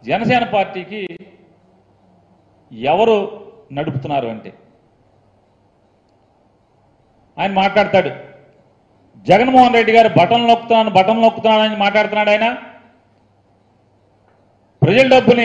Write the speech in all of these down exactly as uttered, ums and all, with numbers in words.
జనసేన పార్టీకి ఎవరు నడుపుతున్నారు అంటే ఆయన మాట్లాడతాడు. జగన్మోహన్ రెడ్డి గారు బటన్ నొక్కుతున్నాను బటన్ నొక్కుతున్నాను అని మాట్లాడుతున్నాడు. ఆయన ప్రజల డబ్బుని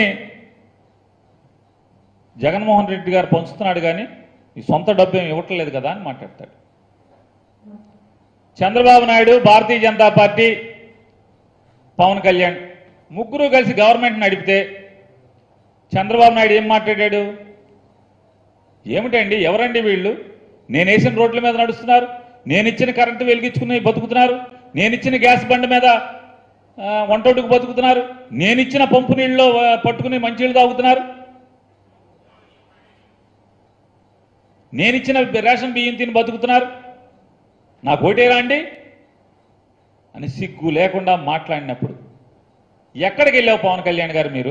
జగన్మోహన్ రెడ్డి గారు పంచుతున్నాడు కానీ ఈ సొంత డబ్బు ఏమి ఇవ్వట్లేదు కదా అని మాట్లాడతాడు. చంద్రబాబు నాయుడు, భారతీయ జనతా పార్టీ, పవన్ కళ్యాణ్ ముగ్గురు కలిసి గవర్నమెంట్ నడిపితే చంద్రబాబు నాయుడు ఏం మాట్లాడాడు? ఏమిటండి ఎవరండి వీళ్ళు? నేను వేసిన రోడ్ల మీద నడుస్తున్నారు, నేను ఇచ్చిన కరెంటు వెలిగించుకుని బతుకుతున్నారు, నేను ఇచ్చిన గ్యాస్ బండి మీద వంటొడ్డుకు బతుకుతున్నారు, నేను ఇచ్చిన పంపు నీళ్ళలో పట్టుకుని మంచినీళ్ళు తాగుతున్నారు, నేను ఇచ్చిన రేషన్ బియ్యం తిని బతుకుతున్నారు, నాకు ఓటేరా అండి అని సిగ్గు లేకుండా మాట్లాడినప్పుడు ఎక్కడికి వెళ్ళావు పవన్ కళ్యాణ్ గారు? మీరు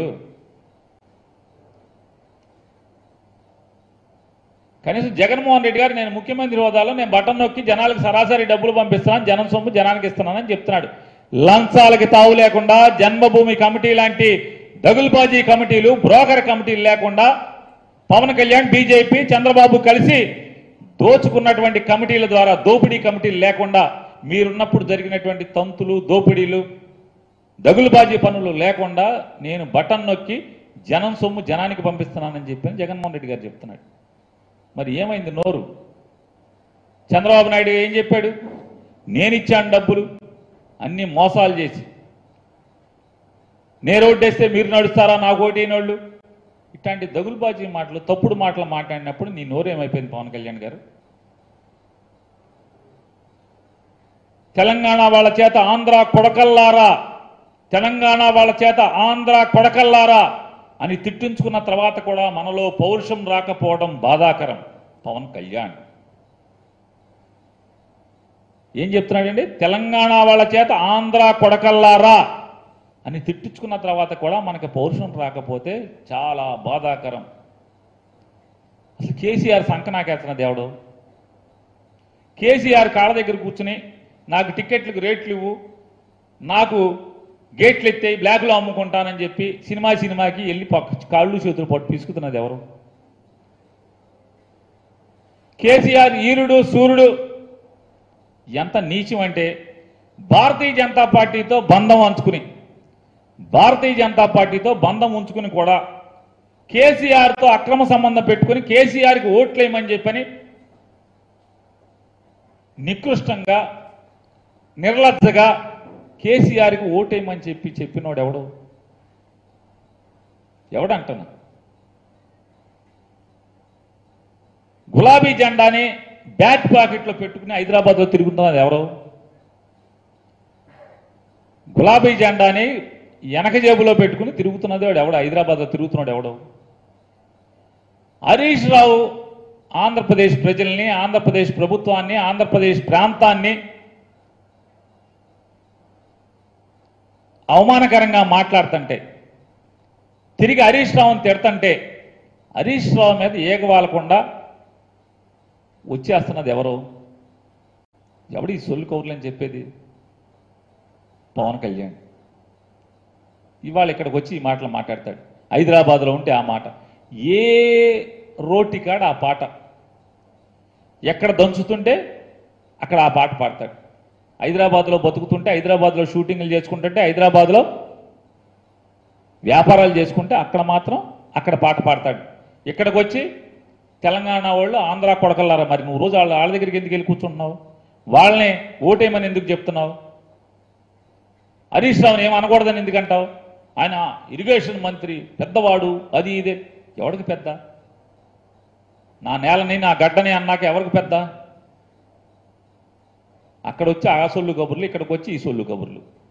కనీసం జగన్మోహన్ రెడ్డి గారు నేను ముఖ్యమంత్రి హోదాలో నేను బటన్ నొక్కి జనాలకు సరాసరి డబ్బులు పంపిస్తున్నాను, జనం సొమ్ము జనానికి ఇస్తున్నానని చెప్తున్నాడు. లంచాలకి తావు లేకుండా, జన్మభూమి కమిటీ లాంటి దగులుబాజీ కమిటీలు, బ్రోకర్ కమిటీలు లేకుండా పవన్ కళ్యాణ్, బీజేపీ, చంద్రబాబు కలిసి దోచుకున్నటువంటి కమిటీల ద్వారా, దోపిడీ కమిటీలు లేకుండా మీరున్నప్పుడు జరిగినటువంటి తంతులు, దోపిడీలు, దగులుబాజీ పనులు లేకుండా నేను బటన్ నొక్కి జనం సొమ్ము జనానికి పంపిస్తున్నానని చెప్పి జగన్మోహన్ రెడ్డి గారు చెప్తున్నాడు. మరి ఏమైంది నోరు? చంద్రబాబు నాయుడు ఏం చెప్పాడు? నేను ఇచ్చాను డబ్బులు, అన్ని మోసాలు చేసి, నేను ఓటేస్తే మీరు నడుస్తారా నాకు ఓటేనోళ్ళు, ఇట్లాంటి దగులుబాజీ మాటలు, తప్పుడు మాటలు మాట్లాడినప్పుడు నీ నోరు ఏమైపోయింది పవన్ కళ్యాణ్ గారు? తెలంగాణ వాళ్ళ చేత ఆంధ్ర కొడకల్లారా, తెలంగాణ వాళ్ళ చేత ఆంధ్ర కొడకల్లారా అని తిట్టించుకున్న తర్వాత కూడా మనలో పౌరుషం రాకపోవడం బాధాకరం. పవన్ కళ్యాణ్ ఏం చెప్తున్నాడండి? తెలంగాణ వాళ్ళ చేత ఆంధ్ర కొడకల్లారా అని తిట్టించుకున్న తర్వాత కూడా మనకి పౌరుషం రాకపోతే చాలా బాధాకరం. అసలు కేసీఆర్ సంకనాకేస్తున్న దేవుడు. కేసీఆర్ కాళ్ళ దగ్గర కూర్చుని నాకు టికెట్లకు రేట్లు ఇవ్వు, నాకు గేట్లు ఎత్తాయి, బ్లాక్లో అమ్ముకుంటానని చెప్పి సినిమా సినిమాకి వెళ్ళి పక్క కాళ్ళు చేతులు పట్టు పిసుకుతున్నది ఎవరు? కేసీఆర్ ఈరుడు సూర్యుడు. ఎంత నీచం అంటే భారతీయ జనతా పార్టీతో బంధం ఉంచుకుని భారతీయ జనతా పార్టీతో బంధం ఉంచుకుని కూడా కేసీఆర్తో అక్రమ సంబంధం పెట్టుకుని కేసీఆర్కి ఓట్లేయమని చెప్పని నికృష్టంగా, నిర్లజ్జగా కేసీఆర్కి ఓటేయమని చెప్పి చెప్పినోడు ఎవడు? ఎవడంటున్నా? గులాబీ జెండాని బ్యాక్ పాకెట్లో పెట్టుకుని హైదరాబాద్లో తిరుగుతున్నది ఎవరు? గులాబీ జెండాని వెనక జేబులో పెట్టుకుని తిరుగుతున్నది వాడు ఎవడు? హైదరాబాద్లో తిరుగుతున్నాడు ఎవడు? హరీష్ రావు ఆంధ్రప్రదేశ్ ప్రజల్ని, ఆంధ్రప్రదేశ్ ప్రభుత్వాన్ని, ఆంధ్రప్రదేశ్ ప్రాంతాన్ని అవమానకరంగా మాట్లాడుతుంటే, తిరిగి హరీష్ రావుని తిడుతుంటే హరీష్ రావు మీద ఏగవాలకుండా వచ్చేస్తున్నది ఎవరు? ఎవడు ఈ సొల్లు కౌరులని చెప్పేది? పవన్ కళ్యాణ్. ఇవాళ ఇక్కడికి వచ్చి ఈ మాటలు మాట్లాడతాడు. హైదరాబాద్లో ఉంటే ఆ మాట, ఏ రోటికాడ ఆ పాట, ఎక్కడ దంచుతుంటే అక్కడ ఆ పాట పాడతాడు. హైదరాబాద్లో బతుకుతుంటే, హైదరాబాద్లో షూటింగ్లు చేసుకుంటుంటే, హైదరాబాద్లో వ్యాపారాలు చేసుకుంటే అక్కడ మాత్రం అక్కడ పాట పాడతాడు. ఇక్కడికి వచ్చి తెలంగాణ వాళ్ళు ఆంధ్ర కొడకల్లారా, మరి నువ్వు రోజు వాళ్ళ వాళ్ళ దగ్గరికి ఎందుకు వెళ్ళి కూర్చుంటున్నావు? వాళ్ళని ఓటేయమని ఎందుకు చెప్తున్నావు? హరీష్ రావుని ఏం అనకూడదని ఎందుకంటావు? ఆయన ఇరిగేషన్ మంత్రి, పెద్దవాడు, అది ఇదే. ఎవరికి పెద్ద? నా నేలని, నా గడ్డని అన్నాక ఎవరికి పెద్ద? అక్కడ వచ్చి ఆ సొల్లు కబుర్లు, ఇక్కడికి వచ్చి ఈ సొల్లు కబుర్లు.